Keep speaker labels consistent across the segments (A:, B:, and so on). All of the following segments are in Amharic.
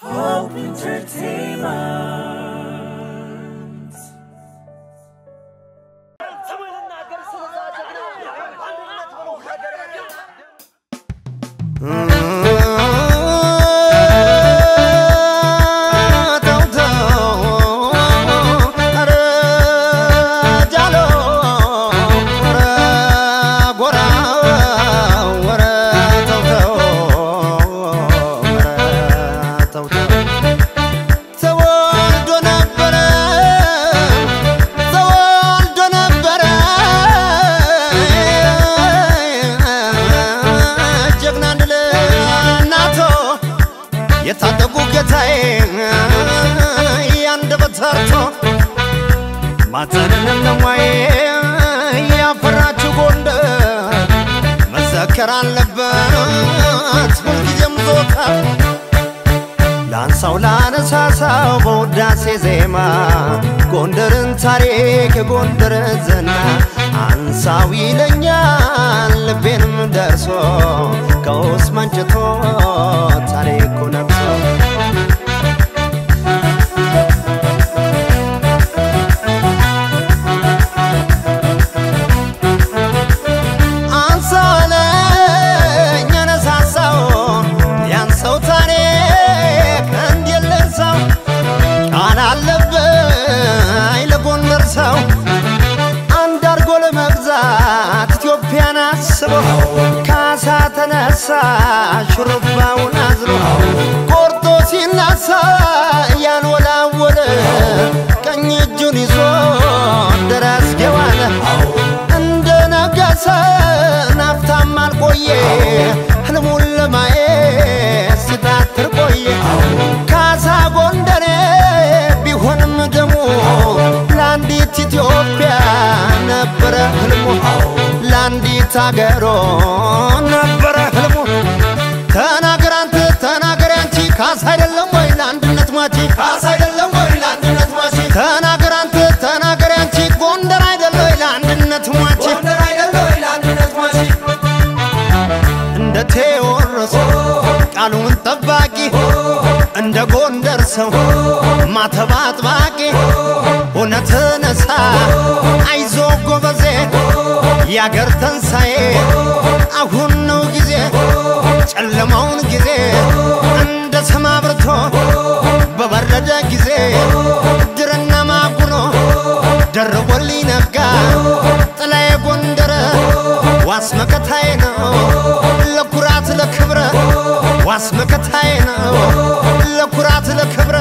A: Hope Entertainment.
B: ማተንን ለማይ ያፈራችሁ ጎንደር መዘከር አለበት ሁልጊዜም ዞታ ላንሳው ላነሳሳው በውዳሴ ዜማ ጎንደርን ታሪክ ጎንደርን ዝና አንሳው ይለኛል ልቤንም ደርሶ ከውስጥ መንጭቶ ታሪኩ ነግሶ ካሳ ተነሳ ሽሩባውን አዝሎ ቆርጦ ሲነሳ ያልወላወለ ቀኝ እጁን ይዞ ደረስጌው አለ እንደ ነገሰ ናፍታም አልቆየ ህልሙን ለማየት ሲታትር ቆየ ካሳ ጎንደሬ ቢሆንም ደሙ ለአንዲት ኢትዮጵያ ነበረ ህልሙ ለአንዲት አገሮ ነበረ ህልሙ ተናገር አንተ ተናገር አንቺ ካሳ አይደለም ወይ ለአንድነት ሟቺ ካሳ አይደለም ወይ ለአንድነት ሟቺ ተናገር አንተ ተናገር አንቺ ጎንደር አይደለም ወይ ለአንድነት ሟቺ ጎንደር አይደለም ወይ ለአንድነት ሟቺ እንደ ቴዎድሮስ ቃሉን ጠባቂ እንደ ጎንደር ሰው ማተብ አጥባቂ ሆነ ተነሳ አይዞ ጎበዜ ያገር ተንሳኤ አሁን ነው ጊዜ ጨለማውን ጊዜ እንደ ሰማይ አብርቶ በበረደ ጊዜ ድርና ማጉኖ ደርቦልኝ ነጋ ጥላዬ ጎንደር ዋስ መከታዬ ነው ለኩራት ለክብረ ዋስ መከታዬ ነው ለኩራት ለክብረ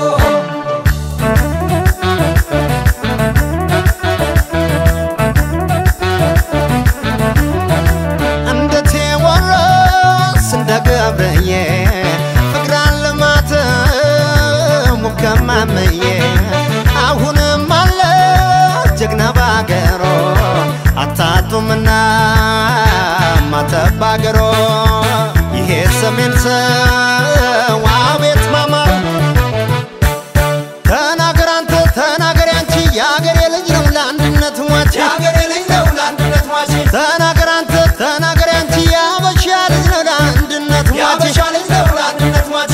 B: ማመዬ አሁንም አለ ጀግና ባገሮ አታጡምና ማተባገሮ ይሄ ሰሜን ሰው አቤት ማማሩ ተናገር አንተ ተናገር አንቺ ያገሬ ልጅ ነው ለአንድነት ሟቺ ያገሬ ልጅ ነው ለአንድነት ሟቺ ተናገር አንተ ተናገር አንቺ ያበሻ ልጅ ነው ለአንድነት ሟቺ ያበሻ ልጅ ነው ለአንድነት ሟቺ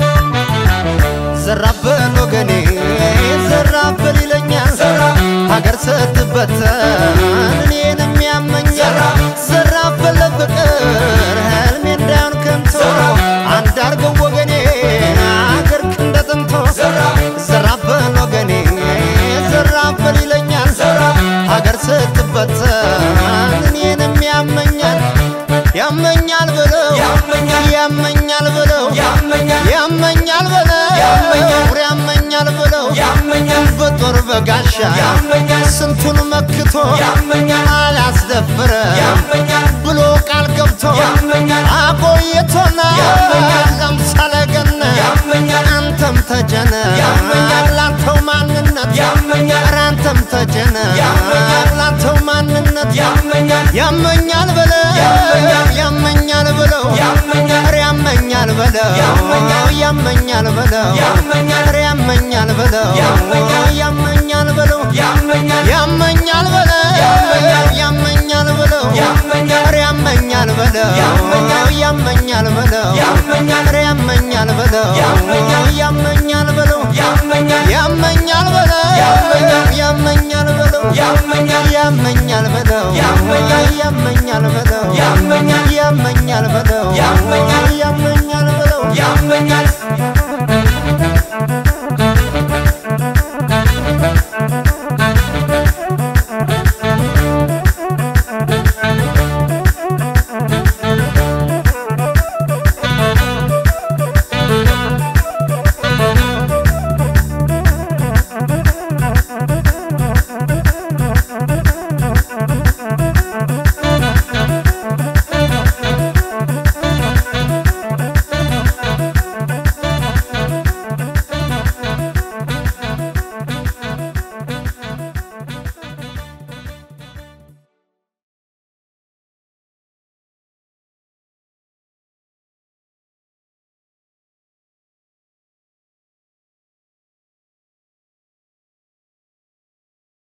B: ዘራበል ወገኔ ዘራበል ይለኛል ሀገር ስትበተን እኔንም ያመኛል ዘራበል ፍቅር ህልሜ እንዳይሆን ከንቱ አንድ አርገው ወገኔ ሀገር እንደ ጥንቱ ዘራበል ወገኔ ዘራበል ይለኛል ሀገር ስትበተን እኔንም ያመኛል ያመኛል ብለው ያመኛል ብለው ያመኛል ብለው ያመኛል ብለው በጦር በጋሻ ስንቱን መክቶ አላስደፈረ ብሎ ቃል ገብቶ አቆይቶና ለምሳሌ ገነ አንተም ተጀነ ላንተው ማንነት አንተም ተጀነ ላንተው ማንነት ያመኛል ብለው ያመኛል ብለው ያመኛል ብለው ያመኛል ብለው ያመኛል ብለው ያመኛል ብለው በለው ያመኛል በለው ያመኛል በለው ያመኛል በለው ያመኛል በለው ያመኛል በለው ያመኛል በለው ያመኛል በለው ያመኛል በለው ያመኛል በለው ያመኛል በለው ያመኛል በለው